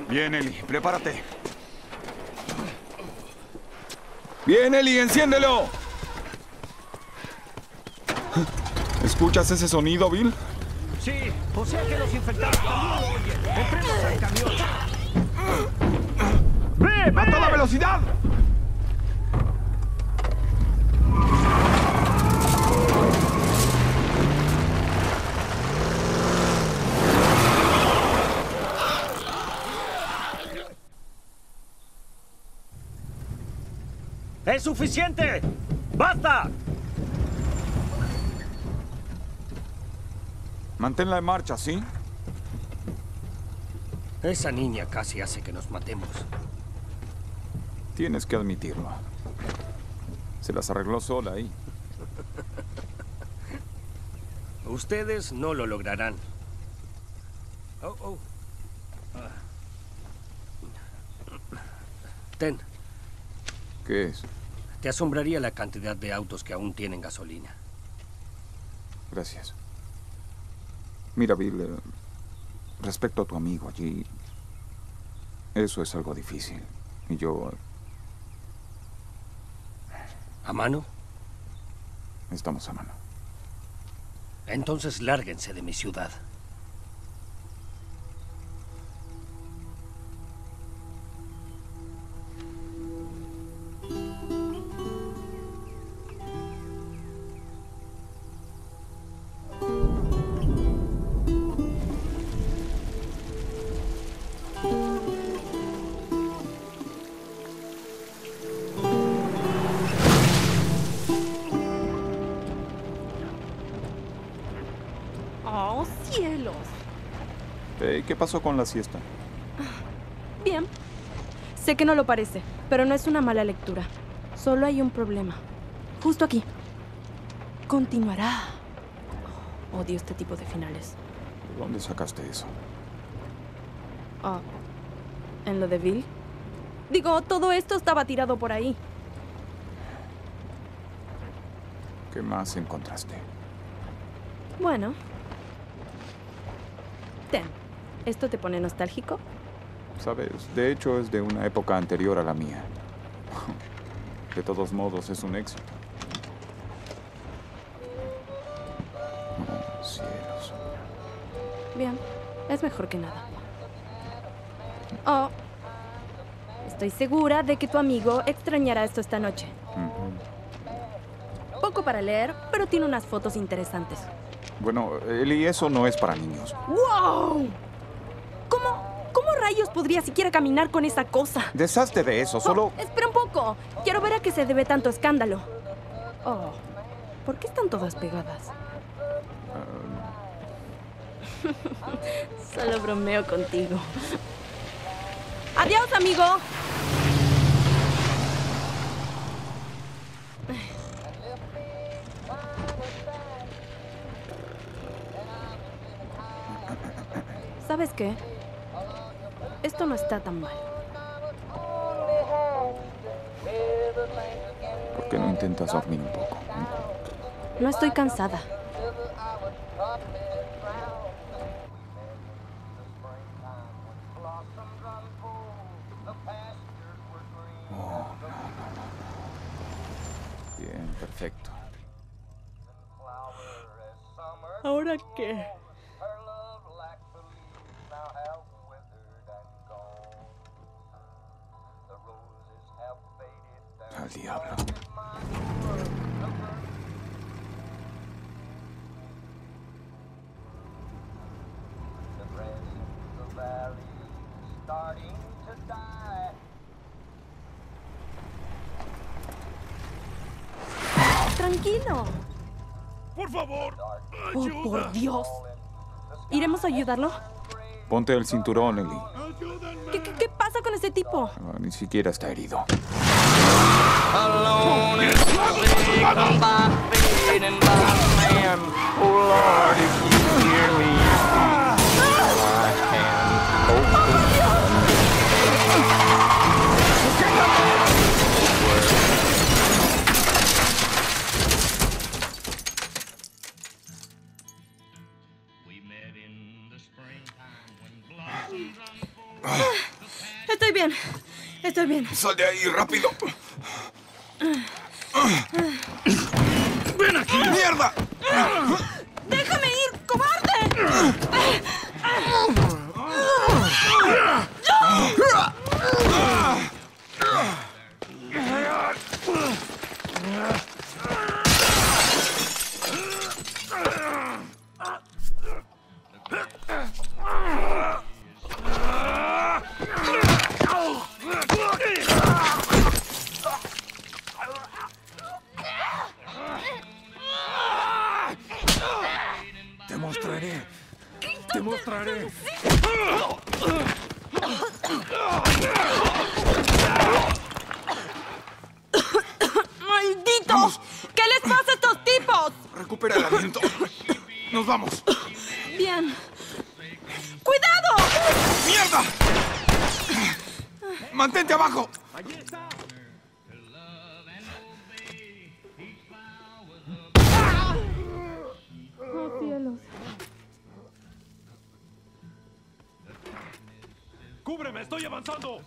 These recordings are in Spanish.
Bien, Ellie, prepárate. Bien, Ellie, enciéndelo. ¿Escuchas ese sonido, Bill? Sí, o sea que los infectados también lo oyen. ¡Entremos al camión! ¡Ve, ve! ¡A toda velocidad! ¡Es suficiente! ¡Basta! Manténla en marcha, ¿sí? Esa niña casi hace que nos matemos. Tienes que admitirlo. Se las arregló sola ahí. Ustedes no lo lograrán. Ten, ¿Qué es? te asombraría la cantidad de autos que aún tienen gasolina. Gracias. Mira, Bill, respecto a tu amigo allí, eso es algo difícil. Y yo... ¿A mano? Estamos a mano. Entonces lárguense de mi ciudad. ¡Oh, cielos! ¿Qué pasó con la siesta? Bien. Sé que no lo parece, pero no es una mala lectura. Solo hay un problema. Justo aquí. Continuará. Odio este tipo de finales. ¿De dónde sacaste eso? Oh, ¿en lo de Bill? Digo, todo esto estaba tirado por ahí. ¿Qué más encontraste? Bueno. Ten. ¿Esto te pone nostálgico? Sabes, de hecho es de una época anterior a la mía. De todos modos, es un éxito. Oh, cielos. Bien. Es mejor que nada. Oh. Estoy segura de que tu amigo extrañará esto esta noche. Poco para leer, pero tiene unas fotos interesantes. Bueno, Ellie, eso no es para niños. ¡Wow! ¿Cómo rayos podría siquiera caminar con esa cosa? Deshazte de eso, solo... Oh, espera un poco. Quiero ver a qué se debe tanto escándalo. Oh, ¿por qué están todas pegadas? Solo bromeo contigo. ¡Adiós, amigo! ¿Sabes qué? Esto no está tan mal. ¿Por qué no intentas dormir un poco? No estoy cansada. Bien, perfecto. ¿Ahora qué? Al diablo. Tranquilo. ¡Por favor! Oh, por Dios. ¿Iremos a ayudarlo? Ponte el cinturón, Ellie. ¿Qué pasa con ese tipo? Ni siquiera está herido. Alone in the come by fading by man. Oh Lord, if you hear me, my hand open. We met in the springtime when blossoms unfold. Estoy bien. Estoy bien. Sal de ahí, rápido. ¡Ven aquí! ¡Mierda! ¡Déjame ir, cobarde! Te mostraré. Te mostraré. ¡Malditos! ¿Qué les pasa a estos tipos? Recupera el aliento. Nos vamos. Bien. ¡Cuidado! ¡Mierda! ¡Mantente abajo! ¡Allí está! ¡Oh, cielos! ¡Cúbreme! ¡Estoy avanzando!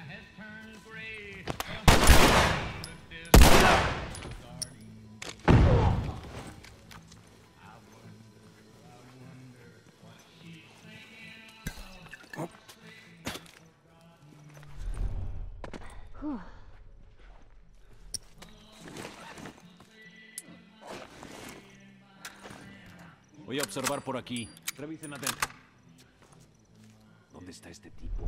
Voy a observar por aquí. Revisen adentro. ¿Dónde está este tipo?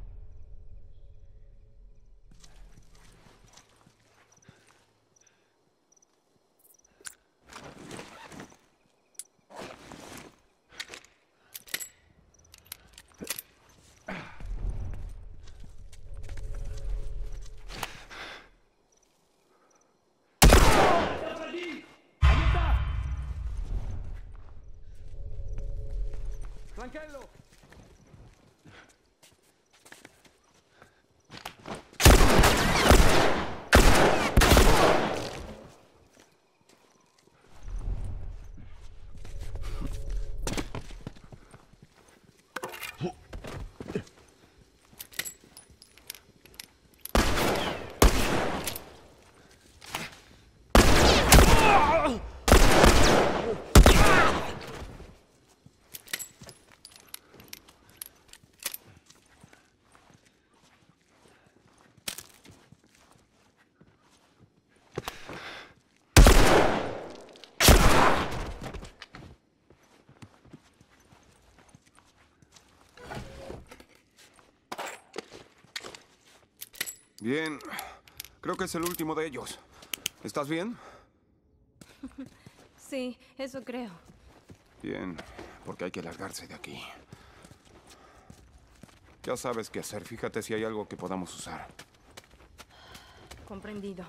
¡Tranquilo! Bien. Creo que es el último de ellos. ¿Estás bien? Sí, eso creo. Bien, porque hay que largarse de aquí. Ya sabes qué hacer. Fíjate si hay algo que podamos usar. Comprendido.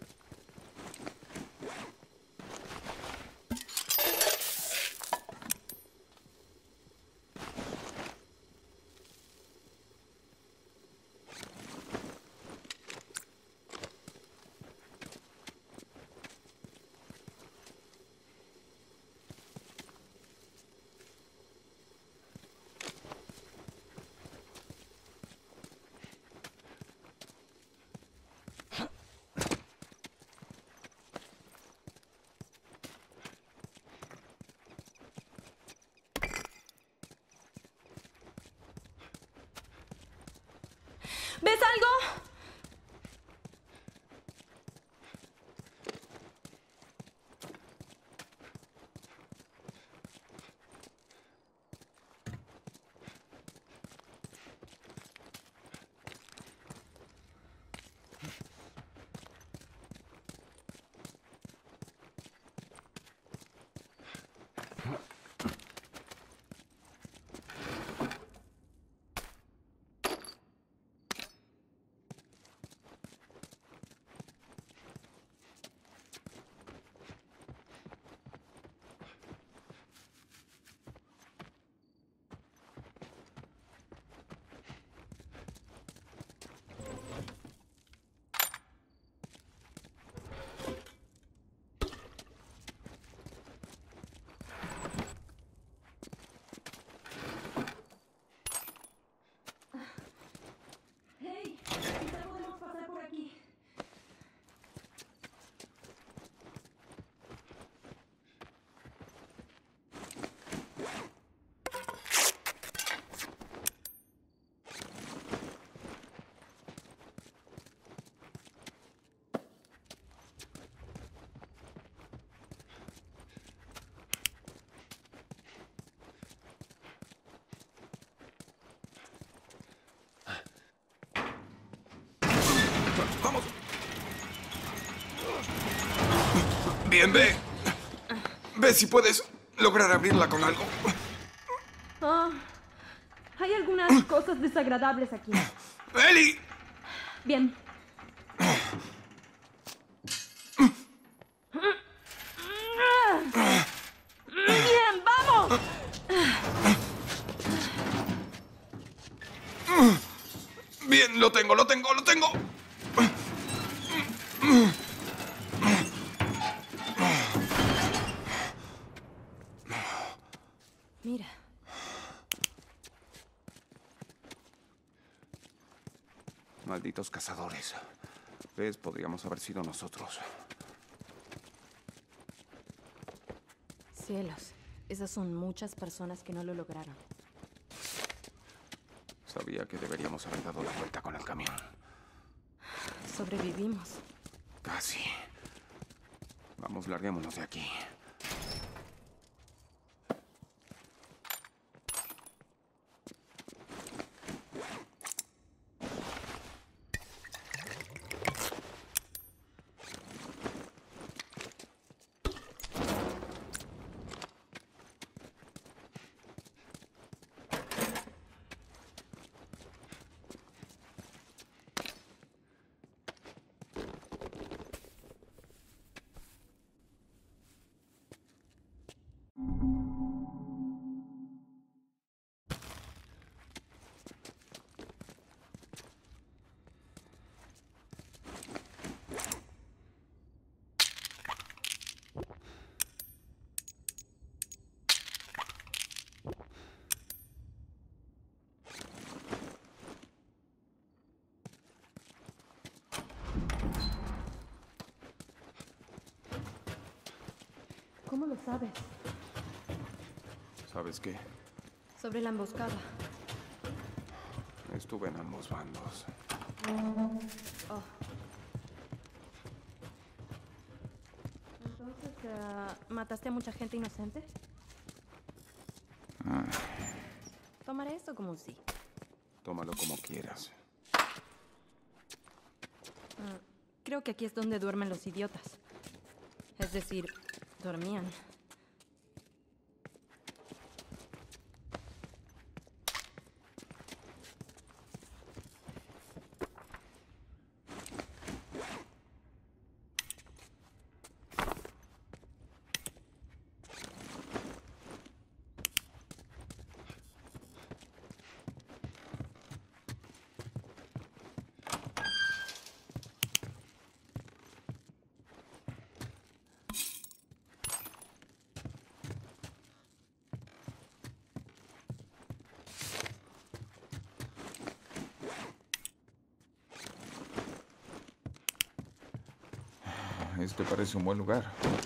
¿Ves algo? ¡Vamos! Bien, ve. Ve si puedes lograr abrirla con algo. Ah, hay algunas cosas desagradables aquí. ¡Eli! Bien. Bien, vamos. Bien, lo tengo. Mira. Malditos cazadores. ¿Ves? Podríamos haber sido nosotros. Cielos, esas son muchas personas que no lo lograron. Sabía que deberíamos haber dado la vuelta con el camión. Sobrevivimos. Casi. Vamos, larguémonos de aquí. ¿Cómo lo sabes? ¿Sabes qué? Sobre la emboscada. Estuve en ambos bandos. Oh. Entonces, ¿mataste a mucha gente inocente? Tomaré esto como un sí. Tómalo como quieras. Creo que aquí es donde duermen los idiotas. Es decir, dormían. Este parece un buen lugar.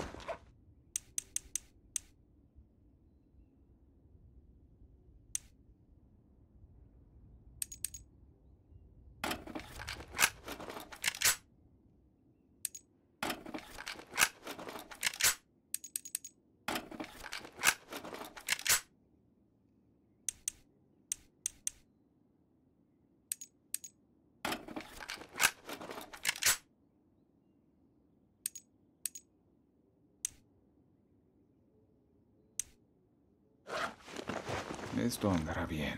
Esto andará bien.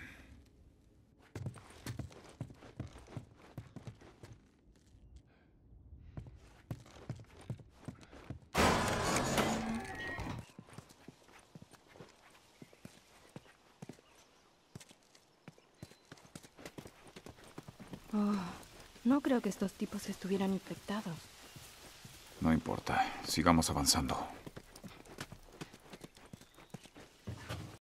No creo que estos tipos estuvieran infectados. No importa. Sigamos avanzando.